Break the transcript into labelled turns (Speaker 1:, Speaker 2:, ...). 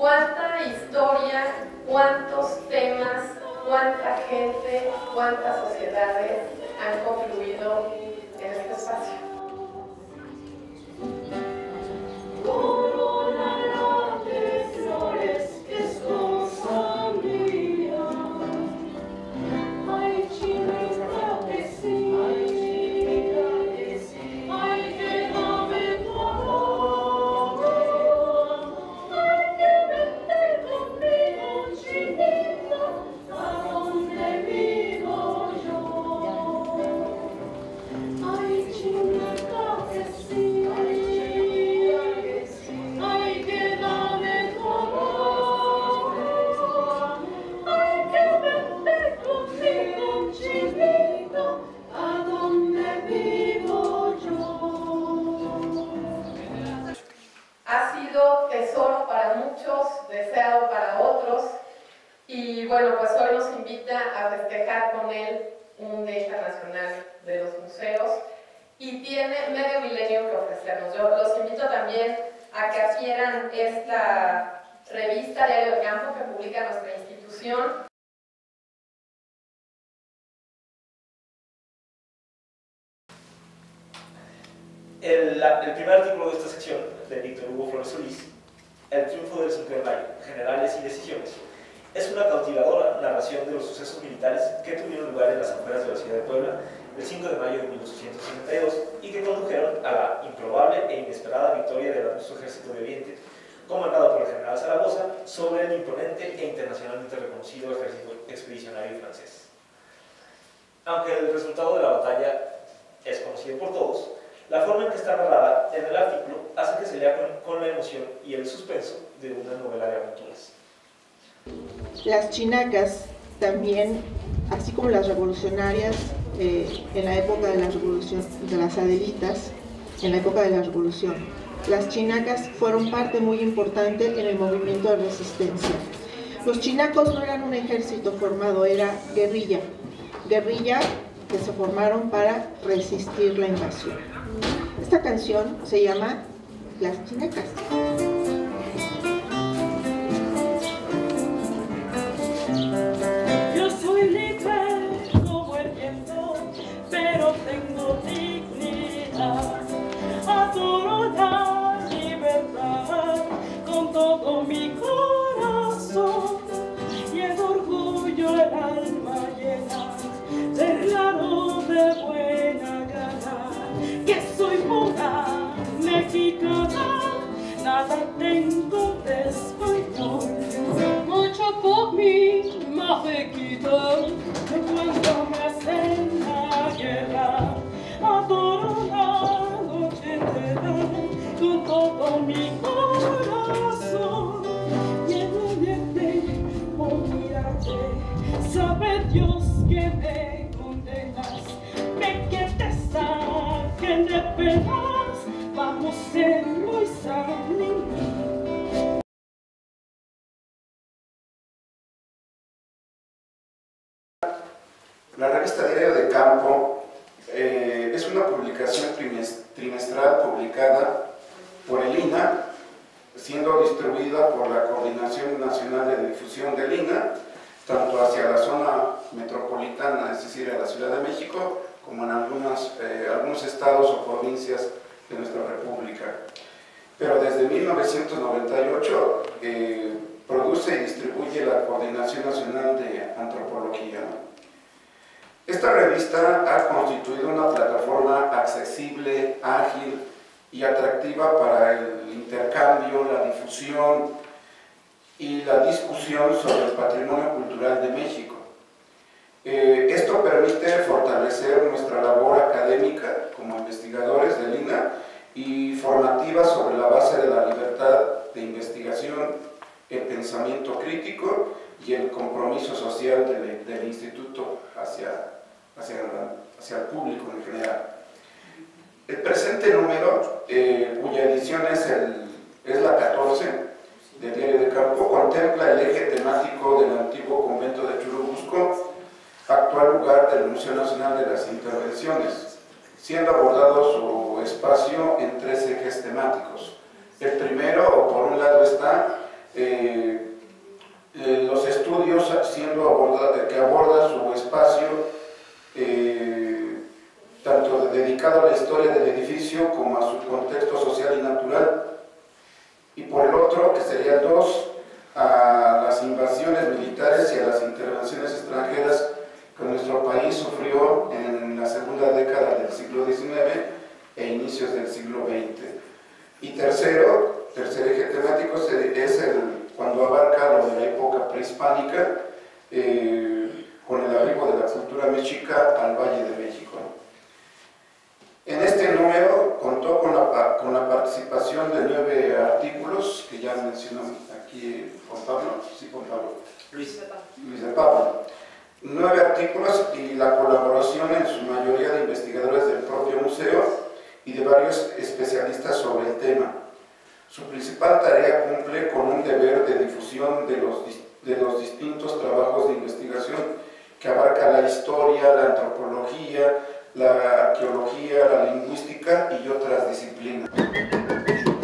Speaker 1: cuánta historia, cuántos temas, cuánta gente, cuántas sociedades han confluido en este espacio. Tesoro para muchos, deseado para otros, y bueno, pues hoy nos invita a festejar con él un Día Internacional de los Museos y tiene medio milenio que ofrecernos. Yo los invito también a que adquieran esta revista Diario del Campo que publica nuestra institución.
Speaker 2: El primer artículo de esta sección, de Víctor Hugo Flores Solís, El triunfo del Centenario, Generales y Decisiones, es una cautivadora narración de los sucesos militares que tuvieron lugar en las afueras de la ciudad de Puebla el 5 de mayo de 1852 y que condujeron a la improbable e inesperada victoria del augusto ejército de Oriente, comandado por el general Zaragoza, sobre el imponente e internacionalmente reconocido ejército expedicionario francés. Aunque el resultado de la batalla es conocido por todos, la forma en que está narrada en el artículo hace que se lea con la emoción y el suspenso de una novela de aventuras.
Speaker 3: Las chinacas también, así como las revolucionarias en la época de la revolución, de las Adelitas, en la época de la revolución, las chinacas fueron parte muy importante en el movimiento de resistencia. Los chinacos no eran un ejército formado, era guerrilla que se formaron para resistir la invasión. Esta canción se llama Las Chinacas.
Speaker 4: Yo soy libre como el viento, pero tengo dignidad. Adoro la libertad con todo mi corazón y el orgullo el alma llena. Declaro de buena gana que soy pura mexicana, nada tengo de español. Mucho por mi México, cuando me hacen la guerra, adoro la noche entera con todo mi corazón. Lleno de olvidarte, sabe Dios que me condenas, ve que te saquen de penas, vamos en muy saliendo.
Speaker 5: La revista Diario de Campo es una publicación trimestral publicada por el INA, siendo distribuida por la Coordinación Nacional de Difusión del INA, tanto hacia la zona metropolitana, es decir, a la Ciudad de México, como en algunos estados o provincias de nuestra república. Pero desde 1998 produce y distribuye la Coordinación Nacional de Antropología. Esta revista ha constituido una plataforma accesible, ágil y atractiva para el intercambio, la difusión y la discusión sobre el patrimonio cultural de México. Esto permite fortalecer nuestra labor académica como investigadores del INA y formativa sobre la base de la libertad de investigación, el pensamiento crítico y el compromiso social del Instituto hacia el público en general. El presente número, cuya edición es la 14 del Diario de Campo, contempla el eje temático del antiguo convento de Churubusco, actual lugar del Museo Nacional de las Intervenciones, siendo abordado su espacio en 3 ejes temáticos. El primero, por un lado, está Y tercer eje temático es cuando abarca lo de la época prehispánica, con el arribo de la cultura mexica al Valle de México. En este número contó con la participación de 9 artículos, que ya mencionó aquí Juan Pablo, sí, Juan Pablo. Luis de Pablo. 9 artículos y la colaboración en su mayoría de investigadores del propio museo y de varios especialistas sobre el tema. Su principal tarea cumple con un deber de difusión de los distintos trabajos de investigación que abarca la historia, la antropología, la arqueología, la lingüística y otras disciplinas.